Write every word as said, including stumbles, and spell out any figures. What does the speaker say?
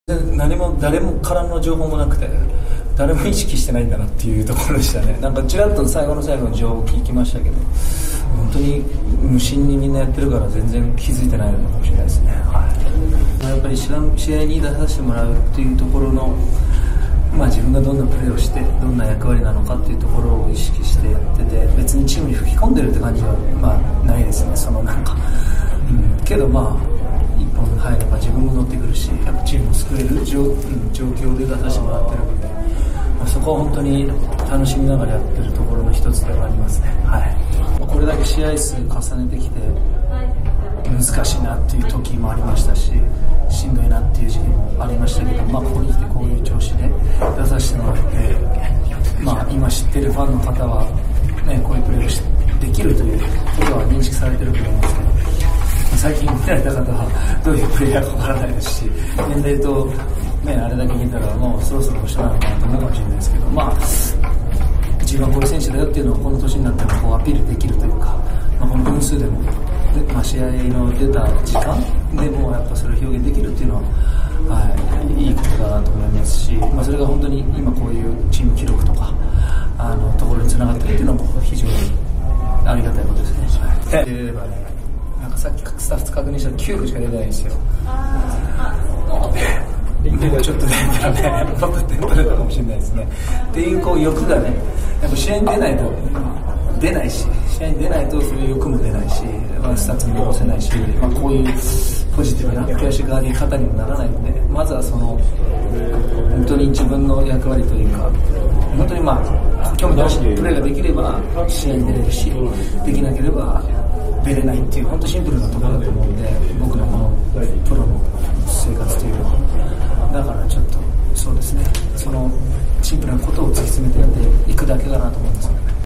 何も誰もからの情報もなくて、誰も意識してないんだなっていうところでしたね。なんかちらっと最後の最後の情報を聞きましたけど、本当に無心にみんなやってるから全然気づいてないのかもしれないですね。はい、やっぱり試合に出させてもらうっていうところの、まあ、自分がどんなプレーをしてどんな役割なのかっていうところを意識してやってて、別にチームに吹き込んでるって感じは、まあ、ないですね。そのなんか、うん、けどまあ一本入れば自分も乗ってくるし、やっぱチームを救える 状,、うん、状況で出させてもらってるので、まあ、そこは本当に楽しみながらやってるところの一つではありますね。はい、これだけ試合数重ねてきて難しいなっていう時もありましたし、しんどいなっていう時期もありましたけど、まあ、ここに来てこういう調子で出させてもらって、まあ、今知ってるファンの方は、ね、こういうプレーをできるということは認識されてると思いますけど、最近見られた方はどういうプレイヤーかわからないですし、年齢と、ね、あれだけ見たらもうそろそろ一緒なのかなと思うかもしれないですけど、まあ、自分はこういう選手だよっていうのをこの年になってもこうアピールできるというか、まあ、この分数でもで、まあ、試合の出た時間でもやっぱそれを表現できるっていうのは、はい、いいことだなと思いますし、まあ、それが本当に今こういうチーム記録とかあのところにつながっているっていうのも非常にありがたいことですね。はい、でなんかさっきスタッフ確認したらきゅうふしか出てないんですよ。もうちょっと出たらね、もっと点取れたかもしれないですね。っていうこう欲がね、やっぱ試合に出ないと出ないし、試合に出ないとそういう欲も出ないし、まあ、スタッツも残せないし、まあ、こういうポジティブな悔しがり方にもならないので、まずはその本当に自分の役割というか、本当にまあ興味のあるプレーができれば試合に出れるし、できなければ出れないっていう本当シンプルなところだと思うんで、僕のこのプロの生活というのはだからちょっとそうですね、そのシンプルなことを突き詰めてやっていくだけかなと思います。